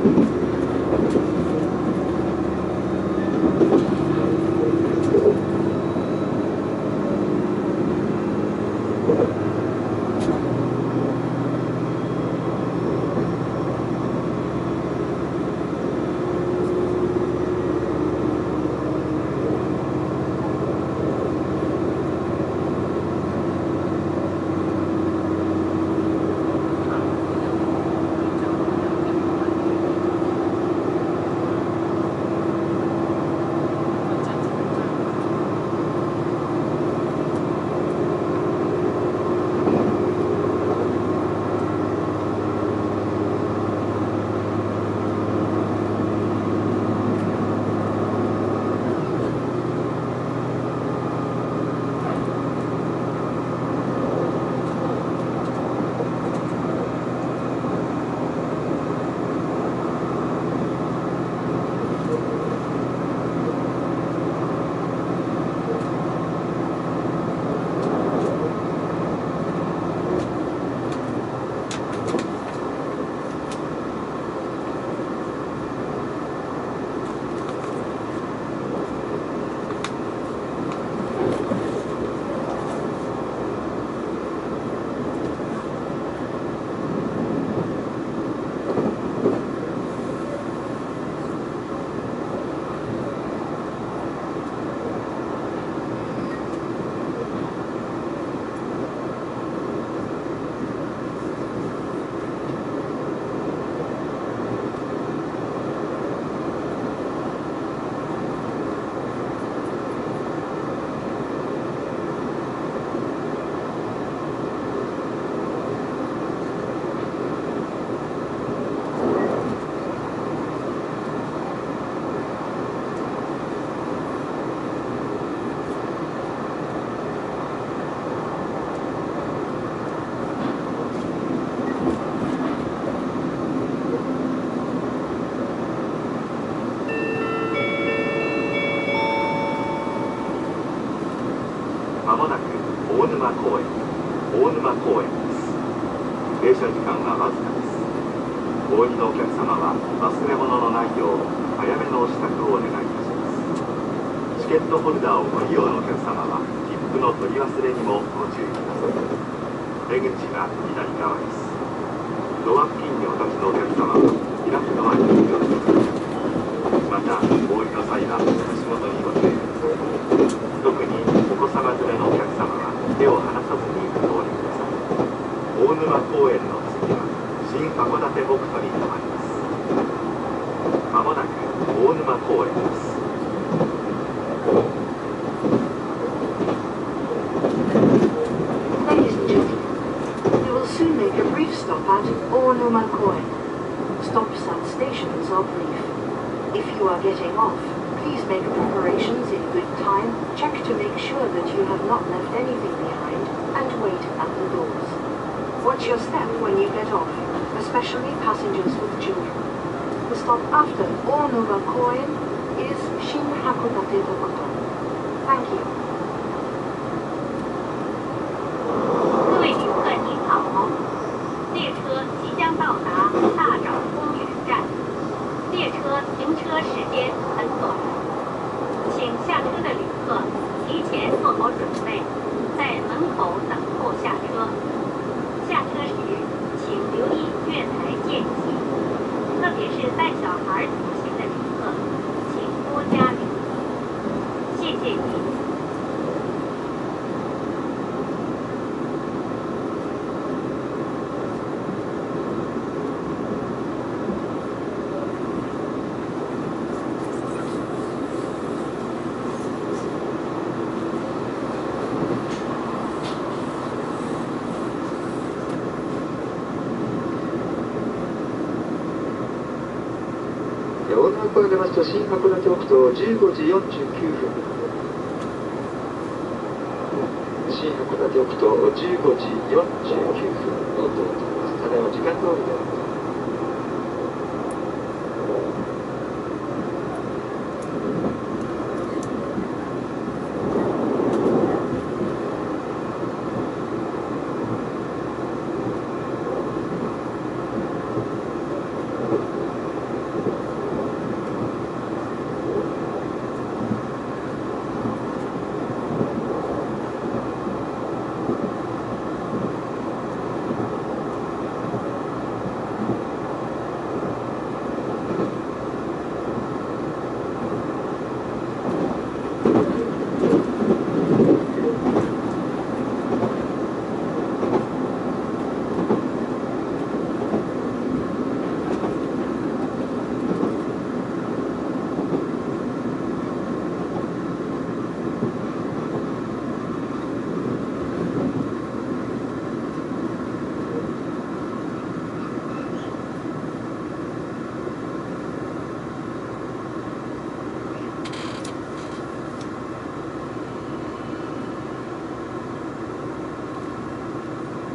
まもなく大沼公園です。停車時間はわずかです。お降りのお客様は忘れ物のないよう早めのお支度をお願いいたします。チケットホルダーをご利用のお客様は切符の取り忘れにもご注意ください。出口は左側です。ドア付近にお立ちのお客様は開くドアにお気をつけください。またお降りの際は足元にご注意ください。特にお子様連れのお客様は手を離さずにお降りください。大沼公園の次は新函館北斗に停まります。まもなく大沼公園です。 Ladies and gentlemen, we will soon make a brief stop at Onuma Koen. Stops at stations are brief. If you are getting off, please make preparations in good time, check to make sure that you have not left anything behind, and wait at the doors. Watch your step when you get off, especially passengers with children. The stop after Onuma Koen is Shin Hakodate Bokuto. Thank you. 各位旅客您好，列车即将到达大沼公园站，列车停车时间很短，请下车的旅客提前做好准备，在门口等候下车。下车时请留意月台间隙，特别是带小孩同行的旅客，请多加留意。谢谢您。 大沼公園出ますと新函館北斗15時49分。新函館北斗15時49分の到着です。ただいま時間通りで